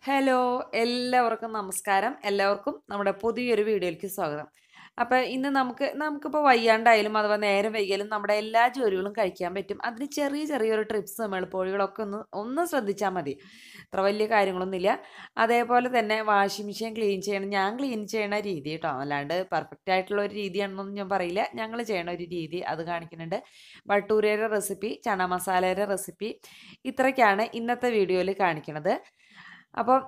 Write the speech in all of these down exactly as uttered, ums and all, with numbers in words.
Hello എല്ലാവർക്കും നമസ്കാരം. എല്ലാവർക്കും നമ്മുടെ പുതിയൊരു വീഡിയോയിലേക്ക് സ്വാഗതം. അപ്പോൾ ഇന്ന് നമുക്ക് നമുക്കിപ്പോൾ വയ്യാണ്ടായാലും അഥവാ നേരം വൈകിയാലും നമ്മുടെ എല്ലാ ജോലികളും കഴിക്കാൻ പറ്റും. അതിന് ചെറിയ ചെറിയൊരു ട്രിപ്സും എളുപ്പവഴികളൊക്കെ ഒന്ന് ഒന്ന് ശ്രദ്ധിച്ചാൽ മതി. അത്ര വലിയ കാര്യങ്ങളൊന്നുമില്ല. അതേപോലെ തന്നെ വാഷിംഗ് മെഷീൻ ക്ലീൻ ചെയ്യണം. ഞാൻ ക്ലീൻ ചെയ്യണ രീതി കേട്ടോ, അല്ലാണ്ട് പെർഫെക്റ്റ് ആയിട്ടുള്ള ഒരു രീതിയാണെന്നൊന്നും ഞാൻ പറയില്ല. ഞങ്ങൾ ചെയ്യണ ഒരു രീതി അത് കാണിക്കുന്നുണ്ട്. ബട്ടൂരയുടെ റെസിപ്പി, ചന മസാലയുടെ റെസിപ്പി, ഇത്രയൊക്കെയാണ് ഇന്നത്തെ വീഡിയോയിൽ കാണിക്കുന്നത്. അപ്പോൾ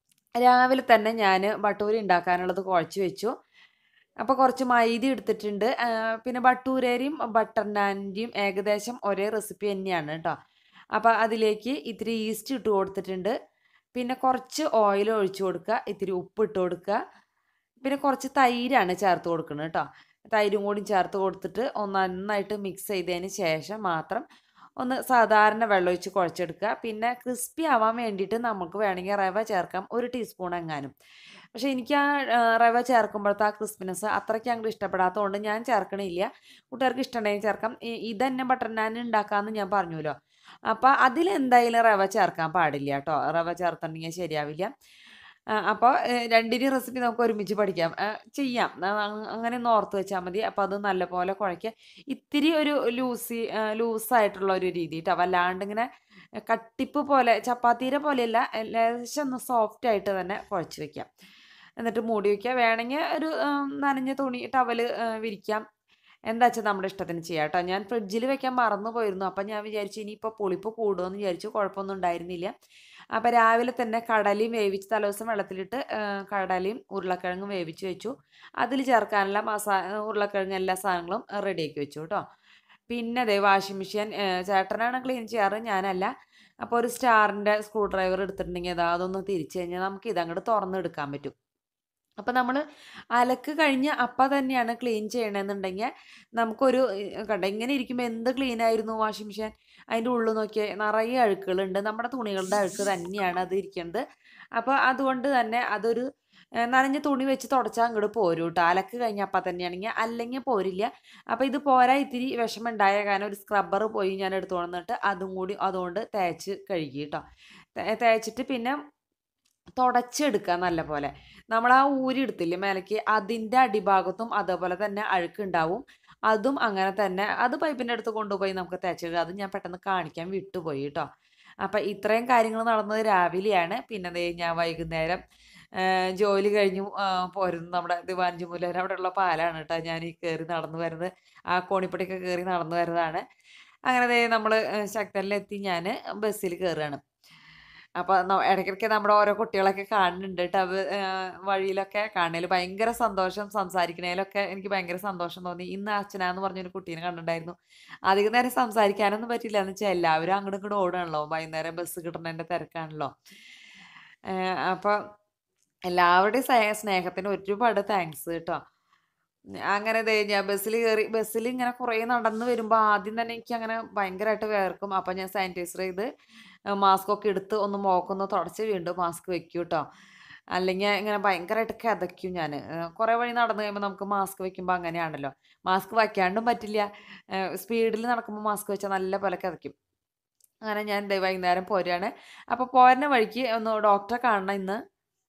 രാവിലെ തന്നെ ഞാൻ ബട്ടൂര ഉണ്ടാക്കാനുള്ളത് കുഴച്ച് വെച്ചു. അപ്പോൾ കുറച്ച് മൈദ എടുത്തിട്ടുണ്ട്. ആ, പിന്നെ ബട്ടൂരയും ബട്ടർ നാനിൻ്റെയും ഏകദേശം ഒരേ റെസിപ്പി തന്നെയാണ് കേട്ടോ. അപ്പോൾ അതിലേക്ക് ഇത്തിരി ഈസ്റ്റ് ഇട്ട് കൊടുത്തിട്ടുണ്ട്. പിന്നെ കുറച്ച് ഓയിൽ ഒഴിച്ച് കൊടുക്കുക, ഇത്തിരി ഉപ്പ് ഇട്ട് കൊടുക്കുക, പിന്നെ കുറച്ച് തൈരാണ് ചേർത്ത് കൊടുക്കുന്നത് കേട്ടോ. തൈരും കൂടി ചേർത്ത് കൊടുത്തിട്ട് ഒന്ന് നന്നായിട്ട് മിക്സ് ചെയ്തതിന് ശേഷം മാത്രം ഒന്ന് സാധാരണ വെള്ളമൊഴിച്ച് കുഴച്ചെടുക്കുക. പിന്നെ ക്രിസ്പി ആവാൻ വേണ്ടിയിട്ട് നമുക്ക് വേണമെങ്കിൽ റവ ചേർക്കാം, ഒരു ടീസ്പൂൺ എങ്ങാനും. പക്ഷേ എനിക്ക് ആ ആ, റവ ചേർക്കുമ്പോഴത്തെ ആ ക്രിസ്പിനെസ് അത്രയ്ക്ക് അങ്ങോട്ട് ഇഷ്ടപ്പെടാത്തതുകൊണ്ട് ഞാൻ ചേർക്കണില്ല. കൂട്ടുകാർക്ക് ഇഷ്ടമുണ്ടെങ്കിൽ ചേർക്കാം. ഇ- ഇതന്നെ ബട്ടർ നാൻ ഉണ്ടാക്കാമെന്ന് ഞാൻ പറഞ്ഞല്ലോ. അപ്പോൾ അതിലെന്തായാലും റവ ചേർക്കാൻ പാടില്ല കേട്ടോ. റവ ചേർത്തിട്ടുണ്ടെങ്കിൽ ശരിയാവില്ല. ആ, അപ്പോൾ രണ്ടിൻ്റെയും റെസിപ്പി നമുക്ക് ഒരുമിച്ച് പഠിക്കാം, ആ, ചെയ്യാം. ആ, അങ് അങ്ങനെ ഒന്ന് ഓർത്ത് വെച്ചാൽ മതി. അപ്പോൾ അത് നല്ലപോലെ കുഴയ്ക്കുക. ഇത്തിരി ഒരു ലൂസി ലൂസായിട്ടുള്ള ഒരു രീതി കേട്ടോ, വല്ലാണ്ട് ഇങ്ങനെ കട്ടിപ്പ് പോലെ ചപ്പാത്തീരെ പോലെയല്ല, ലേശം ഒന്ന് സോഫ്റ്റ് ആയിട്ട് തന്നെ കുഴച്ച് വെക്കാം. എന്നിട്ട് മൂടി വയ്ക്കുക. വേണമെങ്കിൽ ഒരു ആ, നനഞ്ഞ തുണി ടവൽ വിരിക്കാം. എന്താ വെച്ചാൽ നമ്മുടെ ഇഷ്ടത്തിന് ചെയ്യാം കേട്ടോ. ഞാൻ ഫ്രിഡ്ജിൽ വെക്കാൻ മറന്നു പോയിരുന്നു. അപ്പം ഞാൻ വിചാരിച്ചു ഇനിയിപ്പോൾ പുളിപ്പ് കൂടുമെന്ന് വിചാരിച്ചു. കുഴപ്പമൊന്നും ഉണ്ടായിരുന്നില്ല. അപ്പം രാവിലെ തന്നെ കടലയും വേവിച്ച് തലേദിവസം വെള്ളത്തിലിട്ട് ആ, കടലയും ഉരുളക്കിഴങ്ങും വേവിച്ച് വെച്ചു. അതിൽ ചേർക്കാനുള്ള മസാ ഉരുളക്കിഴങ്ങ് എല്ലാ സാധനങ്ങളും റെഡിയാക്കി വെച്ചു കേട്ടോ. പിന്നെ ദേ വാഷിംഗ് മെഷീൻ ചേട്ടനാണ് ക്ലീൻ ചെയ്യാറ്, ഞാനല്ല. അപ്പോൾ ഒരു സ്റ്റാറിൻ്റെ സ്ക്രൂ ഡ്രൈവർ എടുത്തിട്ടുണ്ടെങ്കിൽ അതാ അതൊന്ന് തിരിച്ച് കഴിഞ്ഞാൽ നമുക്ക് ഇതങ്ങോട്ട് തുറന്നെടുക്കാൻ പറ്റും. അപ്പം നമ്മൾ അലക്ക് കഴിഞ്ഞ് അപ്പം തന്നെയാണ് ക്ലീൻ ചെയ്യണമെന്നുണ്ടെങ്കിൽ നമുക്കൊരു ഏഹ്, കണ്ടോ ഇങ്ങനെ ഇരിക്കുമ്പോൾ എന്ത് ക്ലീൻ ആയിരുന്നു വാഷിംഗ് മെഷീൻ. അതിൻ്റെ ഉള്ളിൽ നോക്കിയാൽ നിറയെ അഴുക്കുകളുണ്ട്. നമ്മുടെ തുണികളുടെ അഴുക്ക് തന്നെയാണ് അത് ഇരിക്കുന്നത്. അപ്പോൾ അതുകൊണ്ട് തന്നെ അതൊരു ഏഹ്, നനഞ്ഞ തുണി വെച്ച് തുടച്ചാൽ അങ്ങോട്ട് പോരും കേട്ടോ, അലക്ക് കഴിഞ്ഞ അപ്പം തന്നെയാണെങ്കിൽ. അല്ലെങ്കിൽ പോരില്ല. അപ്പോൾ ഇത് പോരാ ഇത്തിരി വിഷമം ഉണ്ടായ കാരണം ഒരു സ്ക്രബ്ബർ പോയി ഞാൻ എടുത്തു കൊണ്ടിട്ട് അതും കൂടി അതുകൊണ്ട് തേച്ച് കഴുകി കേട്ടോ. തേ- തേച്ചിട്ട് പിന്നെ തുടച്ചെടുക്കുക നല്ല പോലെ. നമ്മൾ ആ ഊരി എടുത്തില്ലേ മേലേക്ക്, അതിൻ്റെ അടിഭാഗത്തും അതേപോലെ തന്നെ അഴുക്കുണ്ടാവും. അതും അങ്ങനെ തന്നെ അത് പൈപ്പിൻ്റെ അടുത്ത് കൊണ്ടുപോയി നമുക്ക് തേച്ചിടുക. അത് ഞാൻ പെട്ടെന്ന് കാണിക്കാൻ വിട്ടുപോയി കേട്ടോ. അപ്പം ഇത്രയും കാര്യങ്ങൾ നടന്നത് രാവിലെയാണ്. പിന്നെ ദേ ഞാൻ വൈകുന്നേരം ആ, ജോലി കഴിഞ്ഞു ആ, പോരുന്നു. നമ്മുടെ ദിവാഞ്ചിമൂലർ അവിടെയുള്ള പാലാണ് കേട്ടോ ഞാൻ ഈ കയറി നടന്നു വരുന്നത്. ആ കോണിപ്പടിയൊക്കെ കയറി നടന്നു വരുന്നതാണ്. അങ്ങനെ ദേ നമ്മൾ ശക്തനിലെത്തി. ഞാൻ ബസ്സിൽ കയറുകയാണ്. അപ്പൊ ന ഇടയ്ക്കിടയ്ക്ക് നമ്മുടെ ഓരോ കുട്ടികളൊക്കെ കാണുന്നുണ്ട് ട്ടോ. അത് ഏഹ് വഴിയിലൊക്കെ കാണണേൽ ഭയങ്കര സന്തോഷം. സംസാരിക്കണേലൊക്കെ എനിക്ക് ഭയങ്കര സന്തോഷം തോന്നി. ഇന്ന് അർച്ചന പറഞ്ഞൊരു കുട്ടീനെ കണ്ടിട്ടുണ്ടായിരുന്നു. അധികം നേരം സംസാരിക്കാനൊന്നും പറ്റില്ല. എന്ന് വെച്ചാൽ എല്ലാവരും അങ്ങോട്ടും ഇങ്ങോട്ടും ഓടുകയാണല്ലോ. വൈകുന്നേരം ബസ് കിട്ടണേൻ്റെ തിരക്കാണല്ലോ. ഏഹ് അപ്പൊ എല്ലാവരുടെയും സേ സ്നേഹത്തിന് ഒരുപാട് താങ്ക്സ് കേട്ടോ. അങ്ങനെ ദേ ഞാൻ ബസ്സിൽ കയറി. ബസ്സിൽ ഇങ്ങനെ കുറേ നടന്ന് വരുമ്പോൾ ആദ്യം തന്നെ എനിക്ക് അങ്ങനെ ഭയങ്കരമായിട്ട് വേർക്കും. അപ്പം ഞാൻ സാനിറ്റൈസർ ചെയ്ത് മാസ്ക് ഒക്കെ എടുത്ത് ഒന്ന് മുഖമൊന്ന് തുടച്ച് വീണ്ടും മാസ്ക് വെക്കും കേട്ടോ. അല്ലെങ്കിൽ ഇങ്ങനെ ഭയങ്കരമായിട്ട് കിതയ്ക്കും ഞാൻ. കുറേ വഴി നടന്ന് കഴിയുമ്പോൾ നമുക്ക് മാസ്ക് വെക്കുമ്പോൾ അങ്ങനെയാണല്ലോ. മാസ്ക് വയ്ക്കാണ്ടും പറ്റില്ല. സ്പീഡിൽ നടക്കുമ്പോൾ മാസ്ക് വെച്ചാൽ നല്ല പോലെ കിതയ്ക്കും. അങ്ങനെ ഞാൻ ദേ വൈകുന്നേരം പോരുകയാണ്. അപ്പോൾ പോരുന്ന വഴിക്ക് ഒന്ന് ഡോക്ടറെ കാണണം ഇന്ന്.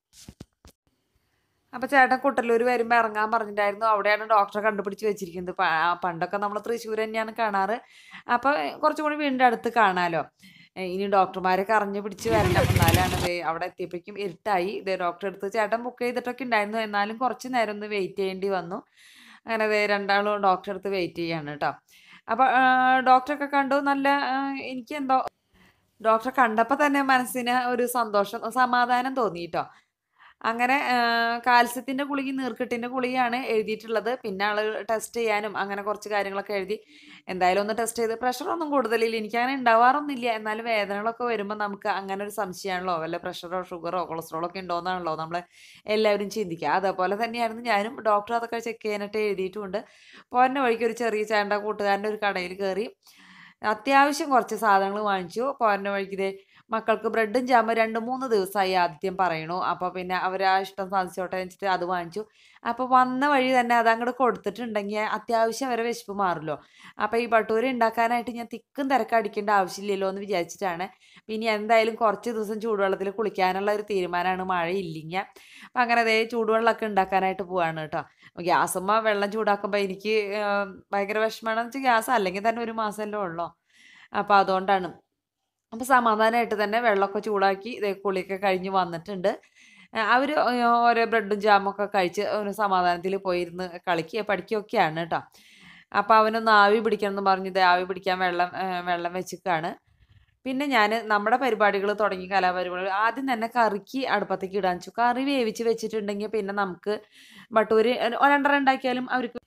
അപ്പൊ ചേട്ടൻ കുട്ടല്ലൂർ വരുമ്പോൾ ഇറങ്ങാൻ പറഞ്ഞിട്ടുണ്ടായിരുന്നു. അവിടെയാണ് ഡോക്ടറെ കണ്ടുപിടിച്ച് വെച്ചിരിക്കുന്നത്. പ- ആ പണ്ടൊക്കെ നമ്മൾ തൃശ്ശൂർ തന്നെയാണ് കാണാറ്. അപ്പൊ കുറച്ചും കൂടി വീടിൻ്റെ അടുത്ത് കാണാലോ. ഏ, ഇനി ഡോക്ടർമാരൊക്കെ അറിഞ്ഞു പിടിച്ച് വരണം. എന്നാലാണ് ദേ അവിടെ എത്തിയപ്പോഴേക്കും ഇരുട്ടായി. ഇതേ ഡോക്ടറെ അടുത്ത് ചേട്ടൻ ബുക്ക് ചെയ്തിട്ടൊക്കെ ഉണ്ടായിരുന്നു. എന്നാലും കുറച്ച് നേരം ഒന്ന് വെയിറ്റ് ചെയ്യേണ്ടി വന്നു. അങ്ങനെ ദേ രണ്ടാളും ഡോക്ടറെ അടുത്ത് വെയിറ്റ് ചെയ്യാണ് കേട്ടോ. അപ്പൊ ആ, ഡോക്ടറൊക്കെ കണ്ടു. നല്ല ആ, എനിക്ക് എന്തോ ഡോക്ടറെ കണ്ടപ്പോൾ തന്നെ മനസ്സിന് ഒരു സന്തോഷം, സമാധാനം തോന്നി ട്ടോ. അങ്ങനെ ആഹ് കാൽസ്യത്തിൻ്റെ ഗുളികയും നീർക്കെട്ടിൻ്റെ ഗുളികയാണ് എഴുതിയിട്ടുള്ളത്. പിന്നെ ആള് ടെസ്റ്റ് ചെയ്യാനും അങ്ങനെ കുറച്ച് കാര്യങ്ങളൊക്കെ എഴുതി. എന്തായാലും ഒന്ന് ടെസ്റ്റ് ചെയ്ത് പ്രഷറൊന്നും കൂടുതലില്ല. എനിക്കങ്ങനെ ഉണ്ടാവാറൊന്നുമില്ല. എന്നാലും വേദനകളൊക്കെ വരുമ്പോൾ നമുക്ക് അങ്ങനെ ഒരു സംശയമാണല്ലോ. വല്ല പ്രഷറോ ഷുഗറോ കൊളസ്ട്രോളോ ഒക്കെ ഉണ്ടോയെന്നാണല്ലോ നമ്മൾ എല്ലാവരും ചിന്തിക്കുക. അതേപോലെ തന്നെയായിരുന്നു ഞാനും. ഡോക്ടർ അതൊക്കെ ചെക്ക് ചെയ്യാനായിട്ട് എഴുതിയിട്ടുമുണ്ട്. പോരുന്ന വഴിക്ക് ഒരു ചെറിയ ചേട്ടൻ്റെ കൂട്ടുകാരൻ്റെ ഒരു കടയിൽ കയറി അത്യാവശ്യം കുറച്ച് സാധനങ്ങൾ വാങ്ങിച്ചു. പോരുന്ന വഴിക്ക് ഇതേ മക്കൾക്ക് ബ്രെഡും ജാമും രണ്ട് മൂന്ന് ദിവസമായി ആദ്യം പറയണു. അപ്പോൾ പിന്നെ അവർ ആ ഇഷ്ടം സാധിച്ചോട്ടെ എന്ന് വെച്ചിട്ട് അത് വാങ്ങിച്ചു. അപ്പോൾ വന്ന വഴി തന്നെ അതങ്ങട് കൊടുത്തിട്ടുണ്ടെങ്കിൽ അത്യാവശ്യം അവരെ വിശപ്പ് മാറുമല്ലോ. അപ്പോൾ ഈ ഭട്ടൂര ഉണ്ടാക്കാനായിട്ട് ഞാൻ തിക്കും തിരക്കും അടിക്കേണ്ട ആവശ്യമില്ലല്ലോ എന്ന് വിചാരിച്ചിട്ടാണ്. പിന്നെ എന്തായാലും കുറച്ച് ദിവസം ചൂടുവെള്ളത്തിൽ കുളിക്കാനുള്ള ഒരു തീരുമാനമാണ്, മഴയില്ലെങ്കിൽ. അപ്പം അങ്ങനെ അതേ ചൂടുവെള്ളമൊക്കെ ഉണ്ടാക്കാനായിട്ട് പോവാണ് കേട്ടോ. ഗ്യാസുമ്മ വെള്ളം ചൂടാക്കുമ്പോൾ എനിക്ക് ഏഹ്, ഭയങ്കര വിഷമമാണെന്ന് വെച്ചാൽ ഗ്യാസ് അല്ലെങ്കിൽ തന്നെ ഒരു മാസമല്ലേ ഉള്ളൂ. അപ്പോൾ അതുകൊണ്ടാണ്. അപ്പോൾ സമാധാനമായിട്ട് തന്നെ വെള്ളമൊക്കെ ചൂടാക്കി ദേ കുളിയൊക്കെ കഴിഞ്ഞ് വന്നിട്ടുണ്ട്. അവർ ഓരോ ബ്രെഡും ജാമൊക്കെ കഴിച്ച് ഒരു സമാധാനത്തിൽ പോയിരുന്ന് കളിക്കുക പഠിക്കുകയൊക്കെയാണ് കേട്ടോ. അപ്പോൾ അവനൊന്ന് ആവി പിടിക്കണം എന്ന് പറഞ്ഞ് ദേ ആവി പിടിക്കാൻ വെള്ളം ഏഹ്, വെള്ളം വെച്ചിക്കാണ്. പിന്നെ ഞാൻ നമ്മുടെ പരിപാടികൾ തുടങ്ങി, കലാപരിപാടികൾ ആദ്യം തന്നെ കറിക്ക് അടുപ്പത്തേക്ക് ഇടാൻ വെച്ചു. കറി വേവിച്ച് വെച്ചിട്ടുണ്ടെങ്കിൽ പിന്നെ നമുക്ക് ബട്ടൂര് രണ്ടെണ്ണം ഉണ്ടാക്കിയാലും അവർക്ക്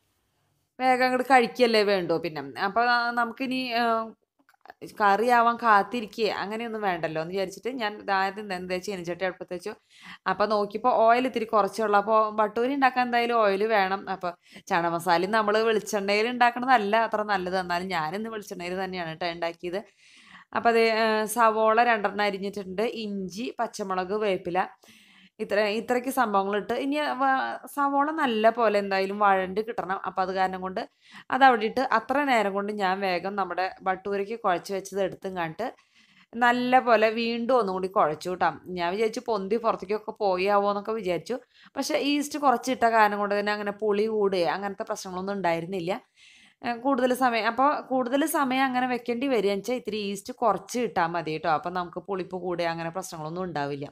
വേഗം അങ്ങോട്ട് കഴിക്കല്ലേ വേണ്ടൂ. പിന്നെ അപ്പോൾ നമുക്കിനി ഏഹ്, കറിയാവാൻ കാത്തിരിക്കുക അങ്ങനെയൊന്നും വേണ്ടല്ലോ എന്ന് വിചാരിച്ചിട്ട് ഞാൻ ആദ്യം എന്താ ചീനച്ചട്ടി അടുപ്പത്ത് വെച്ചു. അപ്പോൾ നോക്കിയപ്പോൾ ഓയിൽ ഇത്തിരി കുറച്ചുള്ളൂ. അപ്പോൾ ബട്ടൂരി ഉണ്ടാക്കാൻ എന്തായാലും ഓയിൽ വേണം. അപ്പോൾ ചന മസാലയും നമ്മൾ വെളിച്ചെണ്ണയിൽ ഉണ്ടാക്കണതല്ല അത്ര നല്ലത്, എന്നാലും ഞാനിന്ന് വെളിച്ചെണ്ണയിൽ തന്നെയാണ് കേട്ടോ ഉണ്ടാക്കിയത്. അപ്പോൾ അത് സവോള രണ്ടെണ്ണം അരിഞ്ഞിട്ടുണ്ട്, ഇഞ്ചി, പച്ചമുളക്, വേപ്പില, ഇത്ര ഇത്രയ്ക്ക് സംഭവങ്ങളിട്ട് ഇനി വ- സവോള നല്ല പോലെ എന്തായാലും വഴണ്ട് കിട്ടണം. അപ്പം അത് കാരണം കൊണ്ട് അത് അവിടെ ഇട്ട് അത്ര നേരം കൊണ്ട് ഞാൻ വേഗം നമ്മുടെ ബട്ടൂരയ്ക്ക് കുഴച്ച് വെച്ചത് എടുത്തും കണ്ടിട്ട് നല്ല പോലെ വീണ്ടും ഒന്നും കൂടി കുഴച്ചു കൂട്ടാം. ഞാൻ വിചാരിച്ചു പൊന്തി പുറത്തേക്കൊക്കെ പോയാവോ എന്നൊക്കെ വിചാരിച്ചു. പക്ഷേ ഈസ്റ്റ് കുറച്ചിട്ട കാരണം കൊണ്ട് തന്നെ അങ്ങനെ പുളി കൂടുകയോ അങ്ങനത്തെ പ്രശ്നങ്ങളൊന്നും ഉണ്ടായിരുന്നില്ല. ഏഹ് കൂടുതൽ സമയം അപ്പോൾ കൂടുതൽ സമയം അങ്ങനെ വെക്കേണ്ടി വരികയെന്ന് വെച്ചാൽ ഇത്തിരി ഈസ്റ്റ് കുറച്ച് ഇട്ടാൽ മതി കേട്ടോ. അപ്പം നമുക്ക് പുളിപ്പ് കൂടുക അങ്ങനെ പ്രശ്നങ്ങളൊന്നും ഉണ്ടാവില്ല.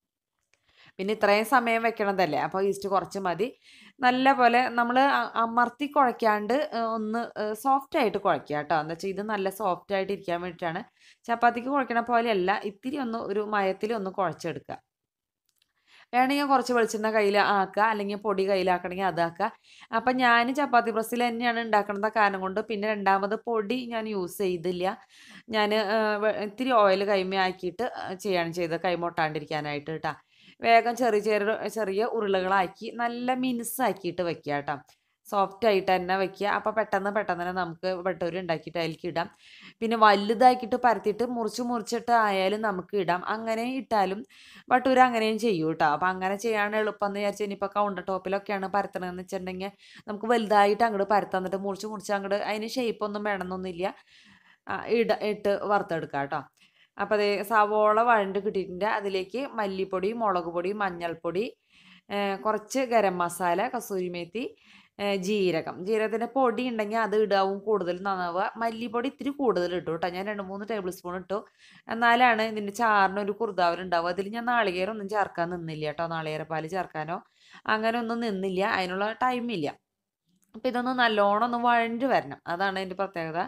പിന്നെ ഇത്രയും സമയം വെക്കണതല്ലേ, അപ്പോൾ ഈസ്റ്റ് കുറച്ച് മതി. നല്ല പോലെ നമ്മൾ അമർത്തി കുഴയ്ക്കാണ്ട് ഏഹ്, ഒന്ന് സോഫ്റ്റ് ആയിട്ട് കുഴയ്ക്കുക കേട്ടോ. എന്താ വെച്ചാൽ ഇത് നല്ല സോഫ്റ്റ് ആയിട്ട് ഇരിക്കാൻ വേണ്ടിയിട്ടാണ്. ചപ്പാത്തിക്ക് കുഴക്കണ പോലെയല്ല, ഇത്തിരി ഒന്ന് ഒരു മയത്തിൽ ഒന്ന് കുഴച്ചെടുക്കുക. വേണമെങ്കിൽ കുറച്ച് വെളിച്ചെണ്ണ കയ്യിൽ ആക്കുക, അല്ലെങ്കിൽ പൊടി കയ്യിലാക്കണമെങ്കിൽ അതാക്കുക. അപ്പം ഞാൻ ചപ്പാത്തി പ്രസ്സിൽ തന്നെയാണ് ഉണ്ടാക്കണത് കാരണം കൊണ്ട് പിന്നെ രണ്ടാമത് പൊടി ഞാൻ യൂസ് ചെയ്തില്ല. ഞാൻ ഇത്തിരി ഓയിൽ കൈമേ ആക്കിയിട്ട് ചെയ്യാണ് ചെയ്തത്, കൈമൊട്ടാണ്ടിരിക്കാനായിട്ട് കേട്ടോ. വേഗം ചെറിയ ചെറിയ ചെറിയ ഉരുളകളാക്കി നല്ല മിനുസാക്കിയിട്ട് വെക്കുക കേട്ടോ. സോഫ്റ്റ് ആയിട്ട് തന്നെ വെക്കുക. അപ്പോൾ പെട്ടെന്ന് പെട്ടെന്ന് തന്നെ നമുക്ക് ബട്ടൂര ഉണ്ടാക്കിയിട്ട് അതിലേക്ക് ഇടാം. പിന്നെ വലുതാക്കിയിട്ട് പരത്തിയിട്ട് മുറിച്ച് മുറിച്ചിട്ട് ആയാലും നമുക്ക് ഇടാം. അങ്ങനെ ഇട്ടാലും ബട്ടൂര അങ്ങനെയും ചെയ്യും കേട്ടോ. അപ്പോൾ അങ്ങനെ ചെയ്യാൻ എളുപ്പം എന്ന് വിചാരിച്ചാൽ ഇനിയിപ്പോൾ കൗണ്ടർ ടോപ്പിലൊക്കെയാണ് പരത്തണമെന്ന് വെച്ചിട്ടുണ്ടെങ്കിൽ നമുക്ക് വലുതായിട്ട് അങ്ങോട്ട് പരത്താൻ, എന്നിട്ട് മുറിച്ച് മുറിച്ച് അങ്ങോട്ട് അതിന് ഷേപ്പൊന്നും വേണമെന്നൊന്നുമില്ല. ആ, ഇട ഇട്ട് വറുത്തെടുക്കാം കേട്ടോ. അപ്പോൾ അതേ സവോള വഴണ്ട് കിട്ടിയിട്ടുണ്ട്. അതിലേക്ക് മല്ലിപ്പൊടി, മുളക് പൊടി, മഞ്ഞൾപ്പൊടി, ഏഹ് കുറച്ച് ഗരം മസാല, കസൂരി മേത്തി, ഏഹ് ജീരകം. ജീരകത്തിൻ്റെ പൊടി ഉണ്ടെങ്കിൽ അത് ഇടാവും കൂടുതൽ നന്നാവുക. മല്ലിപ്പൊടി ഇത്തിരി കൂടുതൽ ഇട്ടു കേട്ടോ. ഞാൻ രണ്ട് മൂന്ന് ടേബിൾ സ്പൂൺ ഇട്ടു. എന്നാലാണ് ഇതിൻ്റെ ചാറിനൊരു കുറുതാവലുണ്ടാവുക. അതിൽ ഞാൻ നാളികേരം ഒന്നും ചേർക്കാൻ നിന്നില്ല കേട്ടോ. നാളികേരപ്പാൽ ചേർക്കാനോ അങ്ങനെ ഒന്നും നിന്നില്ല, അതിനുള്ള ടൈമില്ല. അപ്പോൾ ഇതൊന്ന് നല്ലോണം ഒന്ന് വഴണ്ട് വരണം, അതാണ് അതിൻ്റെ പ്രത്യേകത.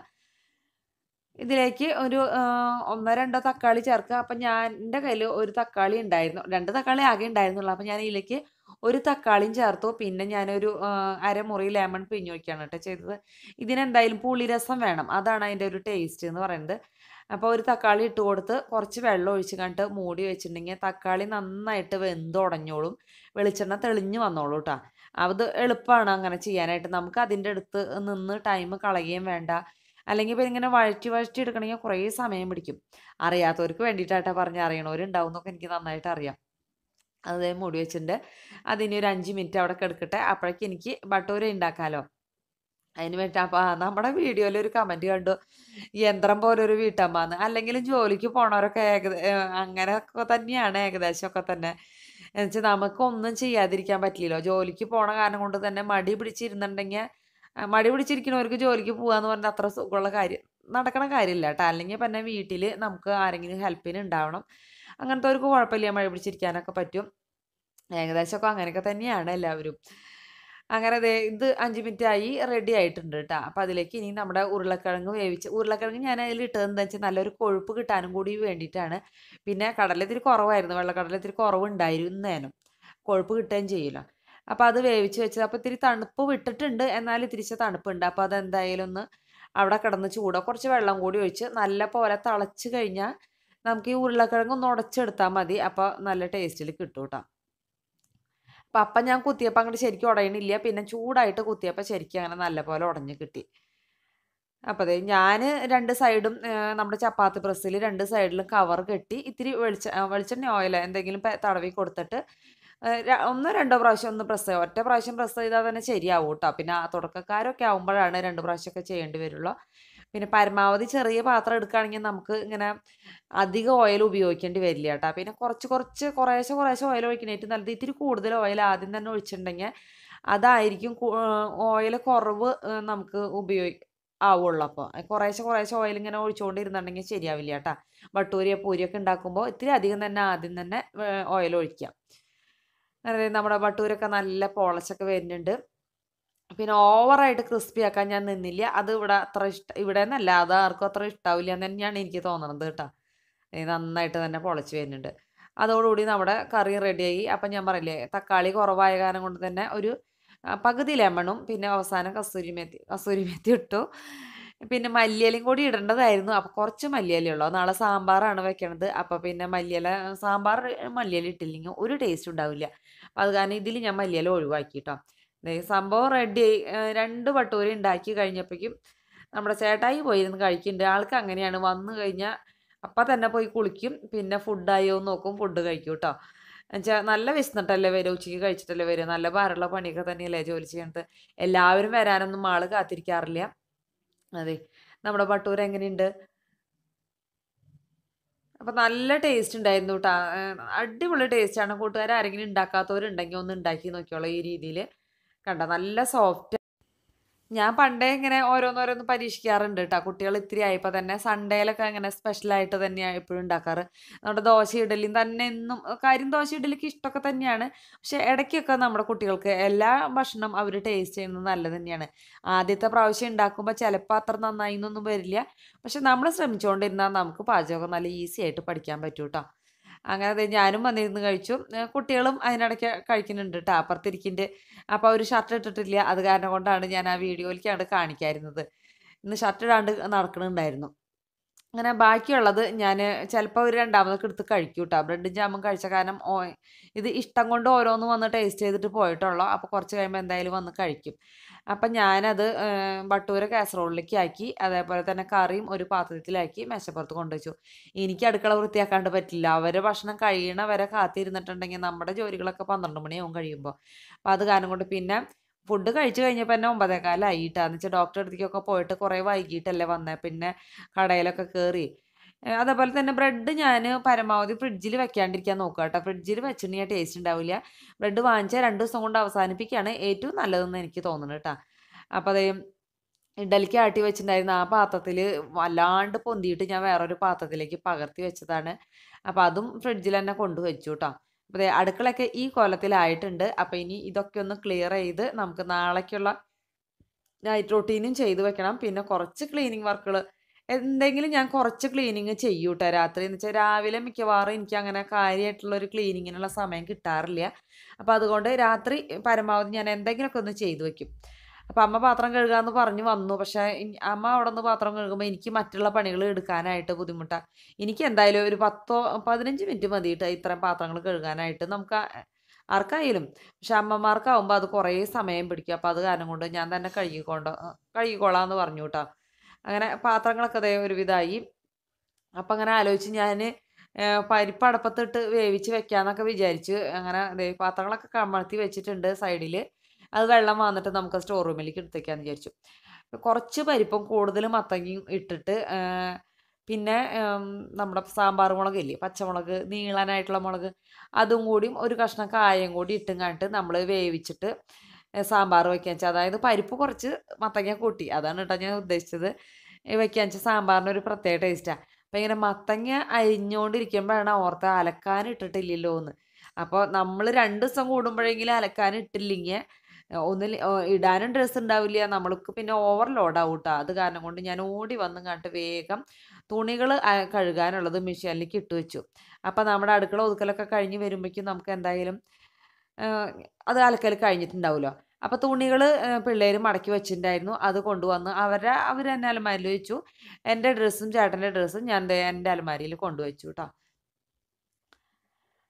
ഇതിലേക്ക് ഒരു ആഹ്, ഒന്നോ രണ്ടോ തക്കാളി ചേർക്കുക. അപ്പം ഞാൻ എൻ്റെ കയ്യിൽ ഒരു തക്കാളി ഉണ്ടായിരുന്നു, രണ്ട് തക്കാളി ആകെ ഉണ്ടായിരുന്നുള്ളൂ. അപ്പം ഞാൻ ഇതിലേക്ക് ഒരു തക്കാളിയും ചേർത്തു. പിന്നെ ഞാനൊരു ആഹ്, അരമുറി ലെമൺ പിഴിഞ്ഞൊഴിക്കുകയാണ് കേട്ടോ ചെയ്തത്. ഇതിനെന്തായാലും പുളിരസം വേണം, അതാണ് അതിൻ്റെ ഒരു ടേസ്റ്റ് എന്ന് പറയുന്നത്. അപ്പോൾ ഒരു തക്കാളി ഇട്ട് കൊടുത്ത് കുറച്ച് വെള്ളം ഒഴിച്ച് കണ്ടിട്ട് മൂടി വെച്ചിട്ടുണ്ടെങ്കിൽ തക്കാളി നന്നായിട്ട് വെന്തുടഞ്ഞോളും, വെളിച്ചെണ്ണ തെളിഞ്ഞ് വന്നോളൂ കേട്ടോ. അത് എളുപ്പമാണ് അങ്ങനെ ചെയ്യാനായിട്ട്. നമുക്ക് അതിൻ്റെ അടുത്ത് നിന്ന് ടൈം കളയുകയും വേണ്ട. അല്ലെങ്കിൽ ഇപ്പം ഇങ്ങനെ വഴറ്റി വഴറ്റി എടുക്കണമെങ്കിൽ കുറേ സമയം പിടിക്കും. അറിയാത്തവർക്ക് വേണ്ടിയിട്ടാട്ടോ പറഞ്ഞ്, അറിയണവരുണ്ടാവും എന്നൊക്കെ എനിക്ക് നന്നായിട്ട് അറിയാം. അത് ദേ മൂടി വെച്ചിട്ടുണ്ട്. അതിനി ഒരു അഞ്ച് മിനിറ്റ് അവിടെ കിടക്കട്ടെ. അപ്പോഴേക്ക് എനിക്ക് ബട്ടൂര ഉണ്ടാക്കാമല്ലോ. അതിന് വേണ്ടി അപ്പം നമ്മുടെ വീഡിയോയിൽ ഒരു കമൻറ്റ് കണ്ടു, യന്ത്രം പോലെ ഒരു വീട്ടമ്മന്ന്. അല്ലെങ്കിലും ജോലിക്ക് പോണവരൊക്കെ ഏകദ ഏഹ് അങ്ങനെയൊക്കെ തന്നെയാണ് ഏകദേശമൊക്കെ തന്നെ. എന്നുവെച്ചാൽ നമുക്കൊന്നും ചെയ്യാതിരിക്കാൻ പറ്റില്ലല്ലോ. ജോലിക്ക് പോണ കാരണം കൊണ്ട് തന്നെ മടി പിടിച്ചിരുന്നുണ്ടെങ്കിൽ മടി പിടിച്ചിരിക്കുന്നവർക്ക് ജോലിക്ക് പോകാന്ന് പറഞ്ഞാൽ അത്ര സുഖമുള്ള കാര്യം നടക്കണ കാര്യമില്ല കേട്ടോ. അല്ലെങ്കിൽ പിന്നെ വീട്ടിൽ നമുക്ക് ആരെങ്കിലും ഹെൽപ്പിന് ഉണ്ടാവണം. അങ്ങനത്തെവർക്ക് കുഴപ്പമില്ല, മടി പിടിച്ചിരിക്കാനൊക്കെ പറ്റും. ഏകദേശമൊക്കെ അങ്ങനെയൊക്കെ തന്നെയാണ് എല്ലാവരും. അങ്ങനെ ദേ ഇത് അഞ്ച് മിനിറ്റ് ആയി റെഡി ആയിട്ടുണ്ട് കേട്ടോ. അപ്പോൾ അതിലേക്ക് ഇനി നമ്മുടെ ഉരുളക്കിഴങ്ങ് വേവിച്ച്, ഉരുളക്കിഴങ്ങ് ഞാൻ അതിൽ ഇട്ടതെന്താ വെച്ചാൽ നല്ലൊരു കൊഴുപ്പ് കിട്ടാനും കൂടി വേണ്ടിയിട്ടാണ്. പിന്നെ കടല ഇത്തിരി കുറവായിരുന്നു, വെള്ളക്കടല ഇത്തിരി കുറവുണ്ടായിരുന്നേനും, കൊഴുപ്പ് കിട്ടുകയും ചെയ്യില്ല. അപ്പോൾ അത് വേവിച്ച് വെച്ചത്. അപ്പോൾ ഇത്തിരി തണുപ്പ് വിട്ടിട്ടുണ്ട്, എന്നാലും ഇത്തിരിച്ച തണുപ്പുണ്ട്. അപ്പോൾ അതെന്തായാലും ഒന്ന് അവിടെ കിടന്ന് ചൂടോ കുറച്ച് വെള്ളം കൂടി ഒഴിച്ച് നല്ല പോലെ തിളച്ച് കഴിഞ്ഞാൽ നമുക്ക് ഈ ഉരുളക്കിഴങ്ങ് ഒന്ന് ഉടച്ചെടുത്താൽ മതി. അപ്പോൾ നല്ല ടേസ്റ്റിൽ കിട്ടും കേട്ടോ. അപ്പം അപ്പം ഞാൻ കുത്തിയപ്പോൾ അങ്ങോട്ട് ശരിക്കും ഉടയണില്ല, പിന്നെ ചൂടായിട്ട് കുത്തിയപ്പോൾ ശരിക്കും അങ്ങനെ നല്ല പോലെ ഉടഞ്ഞ് കിട്ടി. അപ്പോൾ ദേ ഞാൻ രണ്ട് സൈഡും ഏഹ്, നമ്മുടെ ചപ്പാത്തി പ്രസ്സിൽ രണ്ട് സൈഡിലും കവർ കെട്ടി ഇത്തിരി വെളിച്ച ആ, വെളിച്ചെണ്ണ ഓയിലോ എന്തെങ്കിലും പെ തടവി കൊടുത്തിട്ട് ഏഹ്, ര ഒന്നോ രണ്ടോ പ്രാവശ്യം ഒന്ന് പ്രസ് ചെയ്യുക. ഒറ്റ പ്രാവശ്യം പ്രസ് ചെയ്താൽ തന്നെ ശരിയാവും ട്ടോ. പിന്നെ ആ തുടക്കക്കാരൊക്കെ ആവുമ്പോഴാണ് രണ്ട് പ്രാവശ്യമൊക്കെ ചെയ്യേണ്ടി വരുള്ളൂ. പിന്നെ പരമാവധി ചെറിയ പാത്രം എടുക്കുകയാണെങ്കിൽ നമുക്ക് ഇങ്ങനെ അധികം ഓയിൽ ഉപയോഗിക്കേണ്ടി വരില്ല ട്ടോ. പിന്നെ കുറച്ച് കുറച്ച് കുറേശ്ശെ കുറേശ്ശെ ഓയിൽ ഒഴിക്കണേറ്റ് നല്ലത് ഇത്തിരി കൂടുതൽ ഓയിൽ ആദ്യം തന്നെ ഒഴിച്ചിട്ടുണ്ടെങ്കിൽ അതായിരിക്കും ഓയിൽ കുറവ് ഏഹ്, നമുക്ക് ഉപയോഗി ആവുള്ളൂ അപ്പോൾ. കുറേശ്ശെ കുറേശ്ശെ ഓയിൽ ഇങ്ങനെ ഒഴിച്ചുകൊണ്ടിരുന്നുണ്ടെങ്കിൽ ശരിയാവില്ല കേട്ടോ. ബട്ടൂരിയോ പൂരിയൊക്കെ ഉണ്ടാക്കുമ്പോൾ ഇത്തിരി അധികം തന്നെ ആദ്യം തന്നെ ഓയിൽ ഒഴിക്കുക. അങ്ങനെ നമ്മുടെ ബട്ടൂരൊക്കെ നല്ല പൊളച്ചൊക്കെ വരുന്നുണ്ട്. പിന്നെ ഓവറായിട്ട് ക്രിസ്പി ആക്കാൻ ഞാൻ നിന്നില്ല. അത് ഇവിടെ അത്ര ഇഷ്ട ഇവിടെ നിന്നല്ല അത് ആർക്കും അത്ര ഇഷ്ടാവില്ല എന്ന് തന്നെയാണ് എനിക്ക് തോന്നുന്നത് കേട്ടോ. ഏ, നന്നായിട്ട് തന്നെ പൊളച്ച് വരുന്നുണ്ട്. അതോടുകൂടി നമ്മുടെ കറി റെഡിയായി. അപ്പം ഞാൻ പറയില്ലേ തക്കാളി കുറവായ കാരണം കൊണ്ട് തന്നെ ഒരു ആ, പകുതി ലെമണും പിന്നെ അവസാനം കസൂരി മേത്തി കസൂരി മേത്തി ഇട്ടു. പിന്നെ മല്ലിയിലയും കൂടി ഇടേണ്ടതായിരുന്നു. അപ്പോൾ കുറച്ച് മല്ലിയില ഉള്ളൂ. നാളെ സാമ്പാറാണ് വെക്കണത്. അപ്പോൾ പിന്നെ മല്ലിയില സാമ്പാർ മല്ലിയില ഇട്ടില്ലെങ്കിൽ ഒരു ടേസ്റ്റ് ഉണ്ടാവില്ല. അപ്പോൾ അത് കാരണം ഇതിൽ ഞാൻ മല്ലിയില ഒഴിവാക്കി കേട്ടോ. ദേ സംഭവം റെഡി ആയി. ഏഹ് രണ്ട് വട്ടൂരി ഉണ്ടാക്കി കഴിഞ്ഞപ്പോഴേക്കും നമ്മുടെ ചേട്ടായി പോയിരുന്ന് കഴിക്കുന്നുണ്ട്. ആൾക്ക് അങ്ങനെയാണ് വന്നു കഴിഞ്ഞാൽ അപ്പം തന്നെ പോയി കുളിക്കും. പിന്നെ ഫുഡായോ എന്ന് നോക്കും. ഫുഡ് കഴിക്കും കേട്ടോ. എന്നുവെച്ചാൽ നല്ല വിശന്നിട്ടല്ലേ വരിക. ഉച്ചയ്ക്ക് കഴിച്ചിട്ടല്ലേ വരിക. നല്ല ഭാരമുള്ള പണിയൊക്കെ തന്നെയല്ലേ ജോലി ചെയ്യണത്. എല്ലാവരും വരാനൊന്നും ആള് കാത്തിരിക്കാറില്ല. അതെ. നമ്മുടെ ബട്ടൂര എങ്ങനെയുണ്ട്? അപ്പം നല്ല ടേസ്റ്റ് ഉണ്ടായിരുന്നു ട്ടാ. ഏഹ് അടിപൊളി ടേസ്റ്റാണ്. കൂട്ടുകാർ ആരെങ്കിലും ഉണ്ടാക്കാത്തവരുണ്ടെങ്കിൽ ഒന്ന് ഉണ്ടാക്കി നോക്കിയോളൂ ഈ രീതിയിൽ. കണ്ടോ നല്ല സോഫ്റ്റ്. ഞാൻ പണ്ടേ ഇങ്ങനെ ഓരോന്നോരോന്ന് പരീക്ഷിക്കാറുണ്ട് ട്ടോ. കുട്ടികൾ ഇത്തിരി ആയപ്പോൾ തന്നെ സൺഡേയിലൊക്കെ ഇങ്ങനെ സ്പെഷ്യലായിട്ട് തന്നെയാണ് എപ്പോഴും ഉണ്ടാക്കാറ്. നമ്മുടെ ദോശ ഇഡലിയും തന്നെ എന്നും കാര്യം ദോശ ഇഡലിക്ക് ഇഷ്ടമൊക്കെ തന്നെയാണ്. പക്ഷേ ഇടയ്ക്കൊക്കെ നമ്മുടെ കുട്ടികൾക്ക് എല്ലാ ഭക്ഷണം അവർ ടേസ്റ്റ് ചെയ്യുന്നത് നല്ലത് തന്നെയാണ്. ആദ്യത്തെ പ്രാവശ്യം ഉണ്ടാക്കുമ്പോൾ ചിലപ്പോൾ അത്ര നന്നായി എന്നൊന്നും വരില്ല. പക്ഷെ നമ്മൾ ശ്രമിച്ചുകൊണ്ടിരുന്നാൽ നമുക്ക് പാചകം നല്ല ഈസി ആയിട്ട് പഠിക്കാൻ പറ്റും ട്ടോ. അങ്ങനെ ദേ ഞാനും വന്നിരുന്ന് കഴിച്ചു. ഏഹ് കുട്ടികളും അതിനിടയ്ക്ക് കഴിക്കുന്നുണ്ട് ട്ടോ. അപ്പുറത്തിരിക്കുന്നുണ്ട്. അപ്പോൾ അവര് ഷർട്ട് ഇട്ടിട്ടില്ല. അത് കാരണം കൊണ്ടാണ് ഞാൻ ആ വീഡിയോയിലേക്കാണ് കാണിക്കായിരുന്നത്. ഇന്ന് ഷർട്ട് ഇടാണ്ട് നടക്കണുണ്ടായിരുന്നു. അങ്ങനെ ബാക്കിയുള്ളത് ഞാൻ ചിലപ്പോൾ ഒരു രണ്ടാമതൊക്കെ എടുത്ത് കഴിക്കും ട്ടോ. ബ്രെഡും ജാമും കഴിച്ച കാരണം ഓ ഇത് ഇഷ്ടം കൊണ്ട് ഓരോന്ന് വന്ന് ടേസ്റ്റ് ചെയ്തിട്ട് പോയിട്ടുള്ളൂ. അപ്പോൾ കുറച്ച് കഴിയുമ്പോൾ എന്തായാലും വന്ന് കഴിക്കും. അപ്പം ഞാനത് ഏഹ് ബട്ടൂര കാസറോളിലേക്ക് ആക്കി. അതേപോലെ തന്നെ കറിയും ഒരു പാത്രത്തിലാക്കി മേശപ്പുറത്ത് കൊണ്ടുവച്ചു. എനിക്ക് അടുക്കള വൃത്തിയാക്കാണ്ട് പറ്റില്ല. അവരെ ഭക്ഷണം കഴിയണ വരെ കാത്തിരുന്നിട്ടുണ്ടെങ്കിൽ നമ്മുടെ ജോലികളൊക്കെ പന്ത്രണ്ട് മണിയാവും കഴിയുമ്പോൾ. അപ്പോൾ അത് കാരണം കൊണ്ട് പിന്നെ ഫുഡ് കഴിച്ച് കഴിഞ്ഞപ്പോൾ തന്നെ ഒമ്പതേകാലായി ട്ടോ. എന്ന് വെച്ചാൽ ഡോക്ടറെ അടുത്തേക്കൊക്കെ പോയിട്ട് കുറേ വൈകിട്ടല്ലേ വന്നേ. പിന്നെ കടയിലൊക്കെ കയറി. ഏഹ് അതേപോലെ തന്നെ ബ്രെഡ് ഞാൻ പരമാവധി ഫ്രിഡ്ജിൽ വെക്കാണ്ടിരിക്കാൻ നോക്കുക കേട്ടോ. ഫ്രിഡ്ജിൽ വെച്ചിട്ടുണ്ടെങ്കിൽ ടേസ്റ്റ് ഉണ്ടാവില്ല. ബ്രെഡ് വാങ്ങിച്ചാൽ രണ്ട് ദിവസം കൊണ്ട് അവസാനിപ്പിക്കുകയാണ് ഏറ്റവും നല്ലതെന്ന് എനിക്ക് തോന്നുന്നു കേട്ടോ. അപ്പോൾ അതേ ഇഡലിക്ക് ആട്ടി വെച്ചിട്ടുണ്ടായിരുന്ന ആ പാത്രത്തിൽ വല്ലാണ്ട് പൊന്തിയിട്ട് ഞാൻ വേറൊരു പാത്രത്തിലേക്ക് പകർത്തി വെച്ചതാണ്. അപ്പോൾ അതും ഫ്രിഡ്ജിൽ തന്നെ കൊണ്ടുവച്ചു കേട്ടോ. അപ്പോൾ ദേ അടുക്കളയൊക്കെ ഈ കോലത്തിലായിട്ടുണ്ട്. അപ്പോൾ ഇനി ഇതൊക്കെ ഒന്ന് ക്ലിയർ ചെയ്ത് നമുക്ക് നാളേക്കുള്ള നൈറ്റ് റൊട്ടീനും ചെയ്ത് വെക്കണം. പിന്നെ കുറച്ച് ക്ലീനിങ് വർക്കുകൾ എന്തെങ്കിലും ഞാൻ കുറച്ച് ക്ലീനിങ് ചെയ്യും ട്ടോ രാത്രി. എന്ന് വെച്ചാൽ രാവിലെ മിക്കവാറും എനിക്ക് അങ്ങനെ കാര്യമായിട്ടുള്ള ഒരു ക്ലീനിങ്ങിനുള്ള സമയം കിട്ടാറില്ല. അപ്പോൾ അതുകൊണ്ട് രാത്രി പരമാവധി ഞാൻ എന്തെങ്കിലുമൊക്കെ ഒന്ന് ചെയ്ത് വെക്കും. അപ്പോൾ അമ്മ പാത്രം കഴുകാമെന്ന് പറഞ്ഞു വന്നു. പക്ഷേ ഇൻ- അമ്മ അവിടെ നിന്ന് പാത്രം കഴുകുമ്പോൾ എനിക്ക് മറ്റുള്ള പണികൾ എടുക്കാനായിട്ട് ബുദ്ധിമുട്ടാണ്. എനിക്ക് എന്തായാലും ഒരു പത്തോ പതിനഞ്ച് മിനിറ്റ് മതി ട്ടോ ഇത്രയും പാത്രങ്ങൾ കഴുകാനായിട്ട്. നമുക്ക് ആ- ആർക്കായാലും. പക്ഷെ അമ്മമാർക്കാവുമ്പോൾ അത് കുറേ സമയം പിടിക്കും. അപ്പോൾ അത് കാരണം കൊണ്ട് ഞാൻ തന്നെ കഴുകിക്കൊണ്ട് കഴുകിക്കോളാം എന്ന് പറഞ്ഞു കേട്ടോ. അങ്ങനെ പാത്രങ്ങളൊക്കെ ദേ ഒരുവിധമായി. അപ്പം അങ്ങനെ ആലോചിച്ച് ഞാൻ പരിപ്പ് അടപ്പത്തിട്ട് വേവിച്ച് വെക്കാമെന്നൊക്കെ വിചാരിച്ച് അങ്ങനെ ദേ പാത്രങ്ങളൊക്കെ കമഴ്ത്തി വെച്ചിട്ടുണ്ട് സൈഡിൽ. അത് വെള്ളം വന്നിട്ട് നമുക്ക് സ്റ്റോർ റൂമിലേക്ക് എടുത്തേക്കാന്ന് വിചാരിച്ചു. കുറച്ച് പരിപ്പും കൂടുതൽ മത്തങ്ങയും ഇട്ടിട്ട് ഏഹ്, പിന്നെ ഉം, നമ്മുടെ സാമ്പാർ മുളകില്ലേ പച്ചമുളക് നീളനായിട്ടുള്ള മുളക് അതും കൂടിയും ഒരു കഷ്ണം കായം കൂടി ഇട്ടും കണ്ടിട്ട് നമ്മൾ വേവിച്ചിട്ട് സാമ്പാർ വെക്കാൻ വെച്ചാൽ അതായത് പരിപ്പ് കുറച്ച് മത്തങ്ങ കൂട്ടി അതാണ് കേട്ടോ ഞാൻ ഉദ്ദേശിച്ചത്. വെക്കാൻ വെച്ചാൽ സാമ്പാറിന് ഒരു പ്രത്യേക ടേസ്റ്റാണ്. അപ്പം ഇങ്ങനെ മത്തങ്ങ അരിഞ്ഞുകൊണ്ടിരിക്കുമ്പോഴാണ് ഓർത്ത അലക്കാൻ ഇട്ടിട്ടില്ലല്ലോ എന്ന്. അപ്പോൾ നമ്മൾ രണ്ട് ദിവസം കൂടുമ്പോഴെങ്കിലും അലക്കാൻ ഇട്ടില്ലെങ്കിൽ ഒന്നിൽ ഇടാനും ഡ്രസ്സ് ഉണ്ടാവില്ല. നമ്മൾക്ക് പിന്നെ ഓവർലോഡ് ആവും ട്ടോ. അത് കാരണം കൊണ്ട് ഞാൻ ഓടി വന്നും കണ്ടിട്ട് വേഗം തുണികൾ കഴുകാനുള്ളത് മെഷീനിലേക്ക് ഇട്ട് വെച്ചു. അപ്പം നമ്മുടെ അടുക്കള ഒതുക്കലൊക്കെ കഴിഞ്ഞ് വരുമ്പോഴേക്കും നമുക്ക് എന്തായാലും ഏഹ്, അത് അലക്കൽ കഴിഞ്ഞിട്ടുണ്ടാവുമല്ലോ. അപ്പോൾ തുണികൾ പിള്ളേർ മടക്കി വെച്ചിട്ടുണ്ടായിരുന്നു. അത് കൊണ്ടുവന്ന് അവരുടെ അവർ തന്നെ അലമാരിയിൽ വെച്ചു. എൻ്റെ ഡ്രസ്സും ചേട്ടൻ്റെ ഡ്രസ്സും ഞാൻ ദേ എൻ്റെ അലമാരിയിൽ കൊണ്ടുവച്ചു കേട്ടോ.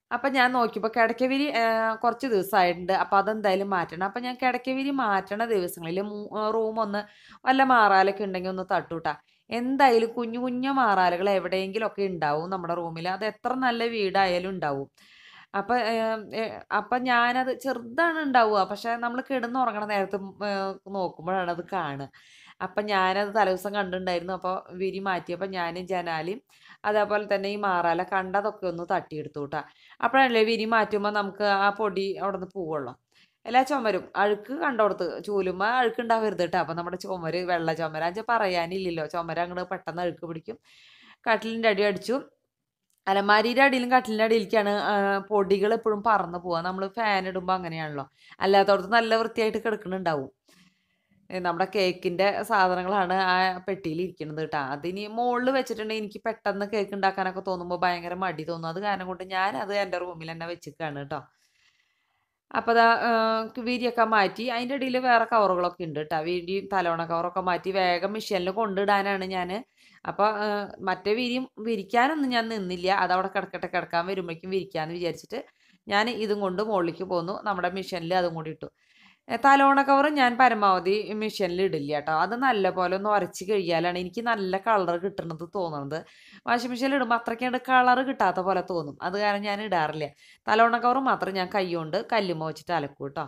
അപ്പം ഞാൻ നോക്കിയപ്പോൾ കിടക്കവിരി കുറച്ച് ദിവസമായിട്ടുണ്ട്. അപ്പോൾ അതെന്തായാലും മാറ്റണം. അപ്പം ഞാൻ കിടക്കവിരി മാറ്റണ ദിവസങ്ങളിൽ റൂം ഒന്ന് വല്ല മാറാലൊക്കെ ഉണ്ടെങ്കിൽ ഒന്ന് തട്ടൂട്ടാ. എന്തായാലും കുഞ്ഞു കുഞ്ഞു മാറാലകൾ എവിടെയെങ്കിലുമൊക്കെ ഉണ്ടാവും നമ്മുടെ റൂമിൽ. അത് എത്ര നല്ല വീടായാലും ഉണ്ടാവും. അപ്പം അപ്പം ഞാനത് ചെറുതാണ് ഉണ്ടാവുക. പക്ഷെ നമ്മൾ കിടന്നുറങ്ങണ നേരത്ത് നോക്കുമ്പോഴാണ് അത് കാണുക. അപ്പം ഞാനത് തലേദിവസം കണ്ടിട്ടുണ്ടായിരുന്നു. അപ്പോൾ വിരി മാറ്റിയപ്പോൾ ഞാൻ ജനാലയും അതേപോലെ തന്നെ ഈ മാറാല കണ്ടതൊക്കെ ഒന്ന് തട്ടിയെടുത്തു കേട്ടോ. അപ്പോഴല്ലേ വിരി മാറ്റുമ്പോൾ നമുക്ക് ആ പൊടി അവിടെ നിന്ന് പോവുള്ളൂ. എല്ലാ ചുമരും അഴുക്ക് കണ്ടോടത്ത് ചൂലുമ്പോൾ അഴുക്കുണ്ടാവരുത് കേട്ടോ. അപ്പം നമ്മുടെ ചുമര് വെള്ള ചുമര അഞ്ച് പറയാനില്ലല്ലോ. ചുമര അങ്ങോട്ട് പെട്ടെന്ന് അഴുക്ക് പിടിക്കും. കട്ടിലിൻ്റെ അടി അടിച്ചു. അലമാരിയുടെ അടിയിലും കട്ടിലിൻ്റെ അടിയിലേക്കാണ് പൊടികൾ എപ്പോഴും പറന്ന് പോവുക. നമ്മൾ ഫാൻ ഇടുമ്പോൾ അങ്ങനെയാണല്ലോ. അല്ലാത്തടത്ത് നല്ല വൃത്തിയായിട്ട് കിടക്കുന്നുണ്ടാവും. നമ്മുടെ കേക്കിൻ്റെ സാധനങ്ങളാണ് ആ പെട്ടിയിൽ ഇരിക്കുന്നത് കേട്ടോ. അതിനി മുകളിൽ വെച്ചിട്ടുണ്ടെങ്കിൽ എനിക്ക് പെട്ടെന്ന് കേക്ക് ഉണ്ടാക്കാനൊക്കെ തോന്നുമ്പോൾ ഭയങ്കര മടി തോന്നും. അത് കാരണം കൊണ്ട് ഞാനത് എൻ്റെ റൂമിൽ തന്നെ വെച്ചിരിക്കുകയാണ് കേട്ടോ. അപ്പോൾ അതാ വിരിയൊക്കെ മാറ്റി അതിൻ്റെ ഇടയിൽ വേറെ കവറുകളൊക്കെ ഉണ്ട് കേട്ടോ. വിരി തലോണ കവറൊക്കെ മാറ്റി വേഗം മെഷീനിൽ കൊണ്ടിടാനാണ് ഞാൻ. അപ്പോൾ മറ്റേ വിരിയും വിരിക്കാനൊന്നും ഞാൻ നിന്നില്ല. അതവിടെ കിടക്കട്ടെ, കിടക്കാൻ വരുമ്പോഴേക്കും വിരിക്കാമെന്ന് വിചാരിച്ചിട്ട് ഞാൻ ഇതും കൊണ്ട് മുകളിലേക്ക് പോന്നു. നമ്മുടെ മെഷീനിൽ അതും കൂടി ഇട്ടു. തലോണ കവർ ഞാൻ പരമാവധി മെഷീനിൽ ഇടില്ല കേട്ടോ. അത് നല്ല പോലെ ഒന്ന് ഉരച്ച് കഴിയാലാണ് എനിക്ക് നല്ല കളർ കിട്ടുന്നത് തോന്നുന്നത്. വാഷിംഗ് മെഷീനിൽ ഇടുമ്പോൾ അത്രയ്ക്ക് കളർ കിട്ടാത്ത പോലെ തോന്നും. അത് കാരണം ഞാൻ ഇടാറില്ല. തലോണ കവർ മാത്രം ഞാൻ കൈ കൊണ്ട് കല്ലുമ്മ വെച്ചിട്ട് അലക്കും കേട്ടോ.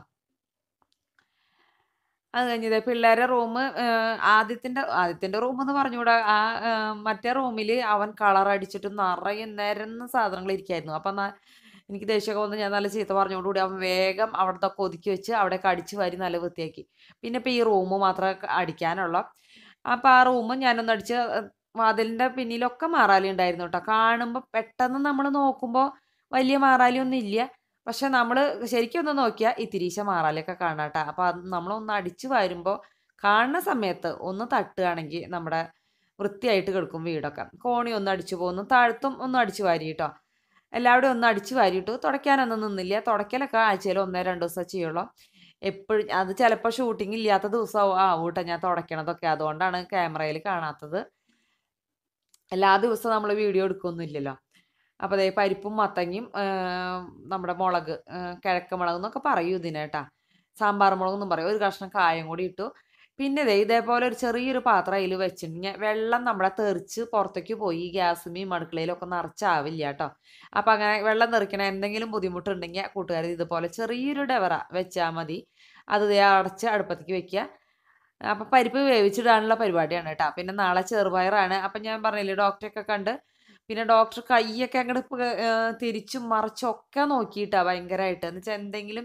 അത് കഴിഞ്ഞത് പിള്ളേരെ റൂം ആദ്യത്തിൻ്റെ ആദ്യത്തിൻ്റെ റൂം എന്ന് പറഞ്ഞുകൂടാ. ആ മറ്റേ റൂമിൽ അവൻ കളർ അടിച്ചിട്ട് നിറയെ നിരന്ന സാധനങ്ങൾ ഇരിക്കായിരുന്നു. അപ്പം എനിക്ക് ദേഷ്യമൊക്കെ വന്ന് ഞാൻ നല്ല ചീത്ത പറഞ്ഞുകൊണ്ടുകൂടി അവൻ വേഗം അവിടുത്തെ ഒതുക്കി വെച്ച് അവിടെയൊക്കെ അടിച്ച് വാരി നല്ല വൃത്തിയാക്കി. പിന്നെ ഇപ്പോൾ ഈ റൂം മാത്രമേ അടിക്കാനുള്ള. അപ്പോൾ ആ റൂമും ഞാനൊന്ന് അടിച്ച് വാതിലിൻ്റെ പിന്നിലൊക്കെ മാറാലി ഉണ്ടായിരുന്നു കേട്ടോ. കാണുമ്പോൾ പെട്ടെന്ന് നമ്മൾ നോക്കുമ്പോൾ വലിയ മാറാലിയൊന്നും ഇല്ല. പക്ഷെ നമ്മൾ ശരിക്കും ഒന്ന് നോക്കിയാൽ ഇത്തിരീശ മാറാലൊക്കെ കാണാം കേട്ടോ. അപ്പോൾ അത് നമ്മളൊന്ന് അടിച്ച് വാരുമ്പോൾ കാണുന്ന സമയത്ത് ഒന്ന് തട്ടുകയാണെങ്കിൽ നമ്മുടെ വൃത്തിയായിട്ട് കിടക്കും വീടൊക്കെ. കോണി ഒന്ന് അടിച്ചു പോകുന്നു, താഴത്തും ഒന്ന് അടിച്ചു വാരി കേട്ടോ. എല്ലാവരും ഒന്ന് അടിച്ചു വാരിയിട്ടു. തുടയ്ക്കാനൊന്നും നിന്നില്ല. തുടയ്ക്കലൊക്കെ ആഴ്ചയിൽ ഒന്നോ രണ്ടോ ദിവസം ചെയ്യുള്ളൂ. എപ്പോഴും അത് ചിലപ്പോൾ ഷൂട്ടിംഗ് ഇല്ലാത്ത ദിവസം ആവും കേട്ടോ ഞാൻ തുടയ്ക്കണതൊക്കെ. അതുകൊണ്ടാണ് ക്യാമറയിൽ കാണാത്തത്. എല്ലാ ദിവസവും നമ്മൾ വീഡിയോ എടുക്കുകയൊന്നുമില്ലല്ലോ. അപ്പോൾ അതേ പരിപ്പും മത്തങ്ങയും നമ്മുടെ മുളക് കിഴക്ക് മുളക് എന്നൊക്കെ പറയൂ ഇതിനേട്ടാ. സാമ്പാർ മുളകെന്നും പറയും. ഒരു കഷ്ണം കായം കൂടി ഇട്ടു. പിന്നെ ദേ ഇതേപോലെ ഒരു ചെറിയൊരു പാത്രം അതിൽ വെച്ചിട്ടുണ്ടെങ്കിൽ വെള്ളം നമ്മളെ തെറിച്ച് പുറത്തേക്ക് പോയി ഗ്യാസുമേയും അടുക്കളയിലൊക്കെ നിറച്ചാവില്ല കേട്ടോ. അപ്പം അങ്ങനെ വെള്ളം തെറിക്കണ എന്തെങ്കിലും ബുദ്ധിമുട്ടുണ്ടെങ്കിൽ കൂട്ടുകാർ ഇതുപോലെ ചെറിയൊരു ഡെവറ വെച്ചാൽ മതി. അത് ദേ അടച്ച് അടുപ്പത്തേക്ക് വെക്കുക. അപ്പം പരിപ്പ് വേവിച്ചിടാനുള്ള പരിപാടിയാണ് കേട്ടോ. പിന്നെ നാളെ ചെറുപയറാണ്. അപ്പം ഞാൻ പറഞ്ഞില്ലേ ഡോക്ടറെയൊക്കെ കണ്ട്. പിന്നെ ഡോക്ടർ കൈയൊക്കെ അങ്ങോട്ട് തിരിച്ചും മറിച്ചും ഒക്കെ നോക്കിയിട്ടാണ് ഭയങ്കരമായിട്ട്. എന്ന് വെച്ചാൽ എന്തെങ്കിലും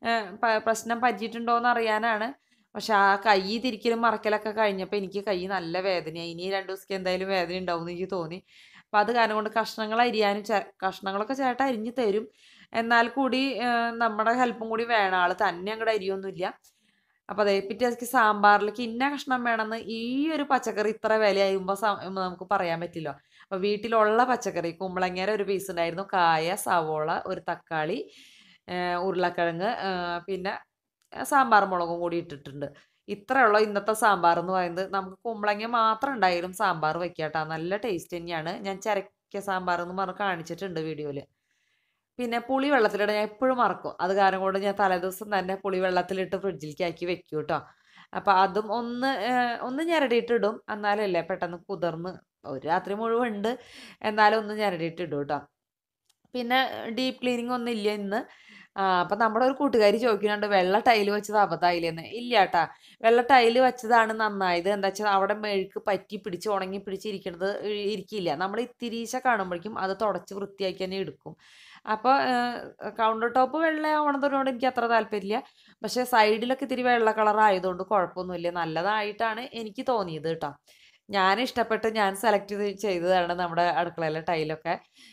പ്രശ്നം പറ്റിയിട്ടുണ്ടോയെന്ന് അറിയാനാണ്. പക്ഷെ ആ കൈ തിരിക്കലും മറക്കലൊക്കെ കഴിഞ്ഞപ്പോൾ എനിക്ക് കൈ നല്ല വേദനയായി. ഇനി രണ്ട് ദിവസത്തേക്ക് എന്തായാലും വേദന ഉണ്ടാവും എന്ന് എനിക്ക് തോന്നി. അപ്പം അത് കാരണം കൊണ്ട് കഷ്ണങ്ങൾ അരിയാനും കഷ്ണങ്ങളൊക്കെ ചേട്ടൻ അരിഞ്ഞ് തരും. എന്നാൽ കൂടി നമ്മുടെ ഹെൽപ്പും കൂടി വേണം. ആൾ തന്നെ അങ്ങോട്ട് അരിയൊന്നുമില്ല. അപ്പോൾ അതേ പിറ്റേ ദിവസം സാമ്പാറിലേക്ക് ഇന്ന കഷ്ണം വേണമെന്ന് ഈ ഒരു പച്ചക്കറി ഇത്ര വിലയാകുമ്പോൾ നമുക്ക് പറയാൻ പറ്റില്ല. അപ്പോൾ വീട്ടിലുള്ള പച്ചക്കറി കുമ്പളങ്ങേര ഒരു പീസ് ഉണ്ടായിരുന്നു, കായ, സവോള, ഒരു തക്കാളി, ഉരുളക്കിഴങ്ങ്, പിന്നെ സാമ്പാർ മുളകും കൂടി ഇട്ടിട്ടുണ്ട്. ഇത്രയുള്ള ഇന്നത്തെ സാമ്പാർ എന്ന് പറയുന്നത്. നമുക്ക് കുമ്പളങ്ങ മാത്രം ഉണ്ടായാലും സാമ്പാർ വെക്കാം കേട്ടോ. നല്ല ടേസ്റ്റ് തന്നെയാണ്. ഞാൻ ചിരക്ക സാമ്പാർ എന്ന് പറഞ്ഞ് കാണിച്ചിട്ടുണ്ട് വീഡിയോയിൽ. പിന്നെ പുളി വെള്ളത്തിലിടാൻ ഞാൻ എപ്പോഴും മറക്കും. അത് കാരണം കൊണ്ട് ഞാൻ തലേദിവസം തന്നെ പുളി വെള്ളത്തിലിട്ട് ഫ്രിഡ്ജിലേക്ക് ആക്കി വെക്കും കേട്ടോ. അപ്പോൾ അതും ഒന്ന് ഒന്ന് ഞെരടിയിട്ടിടും. എന്നാലല്ലേ പെട്ടെന്ന് കുതിർന്ന് ഒരു രാത്രി മുഴുവൻ ഉണ്ട്. എന്നാലും ഒന്ന് ഞെരടിയിട്ടിടും കേട്ടോ. പിന്നെ ഡീപ്പ് ക്ലീനിങ് ഒന്നും ഇല്ല ഇന്ന്. അപ്പം നമ്മുടെ ഒരു കൂട്ടുകാരി ചോദിക്കുന്നുണ്ട് വെള്ള ടൈല് വെച്ചത് അബദ്ധമായില്ലെന്ന്. ഇല്ല കേട്ടാ, വെള്ള ടൈല് വെച്ചതാണ് നന്നായത്. എന്താ വെച്ചാൽ അവിടെ മെഴുക്ക് പറ്റി പിടിച്ച് ഉണങ്ങി പിടിച്ചിരിക്കുന്നത് ഇരിക്കില്ല. നമ്മൾ ഇത്തിരീശ കാണുമ്പോഴേക്കും അത് തുടച്ച് വൃത്തിയാക്കി തന്നെ എടുക്കും. അപ്പോൾ കൗണ്ടർ ടോപ്പ് വെള്ളയാവണതിനോട് എനിക്ക് അത്ര താല്പര്യമില്ല. പക്ഷേ സൈഡിലൊക്കെ ഇത്തിരി വെള്ള കളർ ആയതുകൊണ്ട് കുഴപ്പമൊന്നുമില്ല. നല്ലതായിട്ടാണ് എനിക്ക് തോന്നിയത് കേട്ടോ. ഞാൻ ഇഷ്ടപ്പെട്ട് ഞാൻ സെലക്ട് ചെയ്തതാണ് നമ്മുടെ അടുക്കളയിലെ ടൈലൊക്കെ.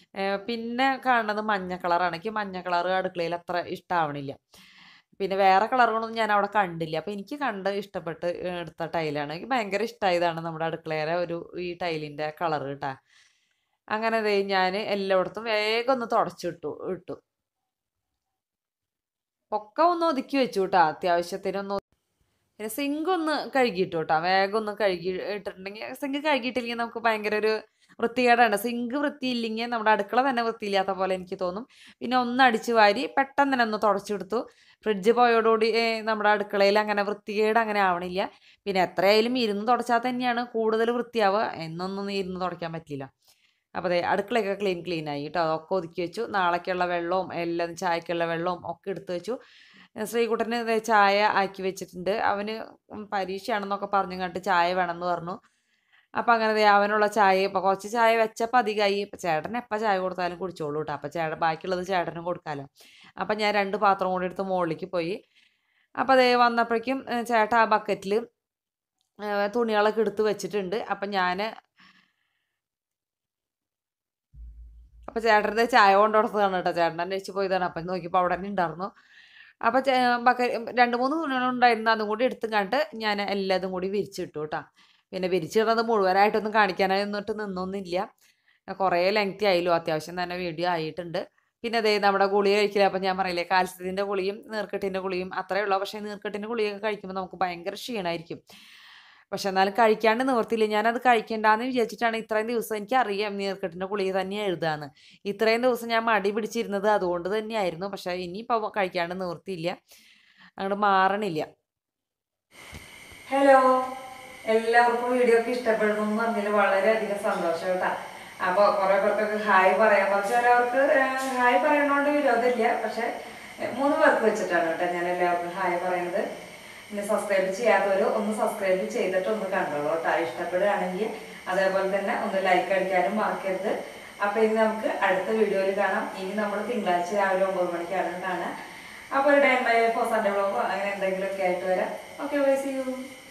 പിന്നെ കാണുന്നത് മഞ്ഞ കളറാണ്. എനിക്ക് മഞ്ഞ കളർ അടുക്കളയിൽ അത്ര ഇഷ്ടമാവണില്ല. പിന്നെ വേറെ കളറുകളൊന്നും ഞാൻ അവിടെ കണ്ടില്ല. അപ്പോൾ എനിക്ക് കണ്ട് ഇഷ്ടപ്പെട്ട് എടുത്ത ടൈലാണ്. എനിക്ക് ഭയങ്കര ഇഷ്ടമായതാണ് നമ്മുടെ അടുക്കളയിലെ ഒരു ഈ ടൈലിൻ്റെ കളർ കേട്ടോ. അങ്ങനെ ദേ ഞാൻ എല്ലായിടത്തും വേഗം ഒന്ന് തുടച്ചിട്ടു ഇട്ടു ഒക്കെ ഒന്ന് ഒതുക്കി വെച്ചു കേട്ടോ. അത്യാവശ്യത്തിനൊന്ന് പിന്നെ സിങ്ക് ഒന്ന് കഴുകിയിട്ടു കേട്ടോ. വേഗം ഒന്ന് കഴുകി ഇട്ടിട്ടുണ്ടെങ്കിൽ സിങ്ക് കഴുകിയിട്ടില്ലെങ്കിൽ നമുക്ക് ഭയങ്കര ഒരു വൃത്തികേടാണ്. സിങ്ക് വൃത്തിയില്ലെങ്കിൽ നമ്മുടെ അടുക്കള തന്നെ വൃത്തിയില്ലാത്ത പോലെ എനിക്ക് തോന്നും. പിന്നെ ഒന്ന് അടിച്ച് വാരി പെട്ടെന്ന് തന്നെ ഒന്ന് തുടച്ചെടുത്തു. ഫ്രിഡ്ജ് പോയതോടുകൂടി നമ്മുടെ അടുക്കളയിൽ അങ്ങനെ വൃത്തികേട് അങ്ങനെ ആവണില്ല. പിന്നെ എത്രയായാലും ഇരുന്ന് തുടച്ചാൽ തന്നെയാണ് കൂടുതൽ വൃത്തിയാവുക. എന്നൊന്നും ഇരുന്ന് തുടയ്ക്കാൻ പറ്റില്ല. അപ്പോൾ അതെ അടുക്കളയൊക്കെ ക്ലീൻ ക്ലീൻ ആയി കേട്ടോ. അതൊക്കെ ഒതുക്കി വെച്ചു. നാളേക്കുള്ള വെള്ളവും എല്ലാം ചായക്കുള്ള വെള്ളവും ഒക്കെ എടുത്ത് വെച്ചു. ശ്രീകുട്ടന് ദേ ചായ ആക്കി വെച്ചിട്ടുണ്ട്. അവന് പരീക്ഷയാണെന്നൊക്കെ പറഞ്ഞു കണ്ടിട്ട് ചായ വേണമെന്ന് പറഞ്ഞു. അപ്പം അങ്ങനെ ദേ അവനുള്ള ചായ ഇപ്പം കുറച്ച് ചായ വെച്ചപ്പോൾ അധികമായി. ഇപ്പം ചേട്ടൻ എപ്പോൾ ചായ കൊടുത്താലും കുടിച്ചോളൂ കേട്ടോ. അപ്പം ചേട്ടൻ ബാക്കിയുള്ളത് ചേട്ടനും കൊടുക്കാമല്ലോ. അപ്പം ഞാൻ രണ്ട് പാത്രം കൂടി എടുത്ത് മുകളിലേക്ക് പോയി. അപ്പം അതേ വന്നപ്പോഴേക്കും ചേട്ടൻ ആ ബക്കറ്റിൽ തുണികളൊക്കെ എടുത്ത് വെച്ചിട്ടുണ്ട്. അപ്പം ഞാൻ അപ്പോൾ ചേട്ടൻ്റെ ചായ കൊണ്ട് കൊടുത്തതാണ് കേട്ടോ. ചേട്ടൻ അന്വേഷിച്ച് പോയതാണ്. അപ്പം നോക്കിയപ്പോൾ അവിടെ തന്നെ ഉണ്ടായിരുന്നു. അപ്പോൾ ബക്ക രണ്ട് മൂന്ന് തുണികളുണ്ടായിരുന്നു. അതും കൂടി എടുത്തും കണ്ട് ഞാൻ എല്ലാതും കൂടി വിരിച്ചിട്ടു കേട്ടോ. പിന്നെ വിരിച്ചിടുന്നത് മുഴുവനായിട്ടൊന്നും കാണിക്കാനായിട്ട് നിന്നൊന്നുമില്ല. കുറേ ലെങ്തി ആയല്ലോ. അത്യാവശ്യം തന്നെ വീഡിയോ ആയിട്ടുണ്ട്. പിന്നെ അതേ നമ്മുടെ ഗുളിക കഴിക്കില്ല. അപ്പം ഞാൻ പറയില്ലേ കാൽസ്യത്തിൻ്റെ ഗുളിയും നീർക്കെട്ടിൻ്റെ ഗുളിയും അത്രയേ ഉള്ളൂ. പക്ഷേ നീർക്കെട്ടിൻ്റെ ഗുളിയൊക്കെ കഴിക്കുമ്പോൾ നമുക്ക് ഭയങ്കര ക്ഷീണമായിരിക്കും. പക്ഷെ എന്നാലും കഴിക്കാണ്ട് നിവർത്തിയില്ല. ഞാനത് കഴിക്കണ്ടെന്ന് വിചാരിച്ചിട്ടാണ് ഇത്രയും ദിവസം എനിക്കറിയാം നീർക്കെട്ടിൻ്റെ ഗുളിക തന്നെ എഴുതാന്ന്. ഇത്രയും ദിവസം ഞാൻ മടി പിടിച്ചിരുന്നത് അതുകൊണ്ട് തന്നെയായിരുന്നു. പക്ഷേ ഇനിയിപ്പോൾ കഴിക്കാണ്ട് നിവർത്തിയില്ല. അങ്ങോട്ട് മാറണില്ല. ഹലോ, എല്ലാവർക്കും വീഡിയോ ഒക്കെ ഇഷ്ടപ്പെടുന്നു എന്ന് പറഞ്ഞതിൽ വളരെയധികം സന്തോഷം കേട്ടോ. അപ്പോൾ കുറേ പേർക്കൊക്കെ ഹായ് പറയാൻ പറഞ്ഞു. ചിലവർക്ക് ഹായ് പറയണോണ്ട് വിരോധമില്ല. പക്ഷെ മൂന്ന് പേർക്ക് വെച്ചിട്ടാണ് കേട്ടോ ഞാൻ എല്ലാവർക്കും ഹായ് പറയുന്നത്. പിന്നെ സബ്സ്ക്രൈബ് ചെയ്യാത്തവർ ഒന്ന് സബ്സ്ക്രൈബ് ചെയ്തിട്ട് ഒന്ന് കണ്ടോളൂ കേട്ടോ. ഇഷ്ടപ്പെടുകയാണെങ്കിൽ അതേപോലെ തന്നെ ഒന്ന് ലൈക്ക് അടിക്കാനും മറക്കരുത്. അപ്പോൾ ഇനി നമുക്ക് അടുത്ത വീഡിയോയിൽ കാണാം. ഇനി നമ്മൾ തിങ്കളാഴ്ച രാവിലെ ഒമ്പത് മണിക്കാണ് കാണാം. അപ്പോൾ ഒരു ഡേ മൈ ലൈഫ് സൺഡേ വ്ളോഗോ അങ്ങനെ എന്തെങ്കിലുമൊക്കെ ആയിട്ട് വരാം. Okay, bye, see U.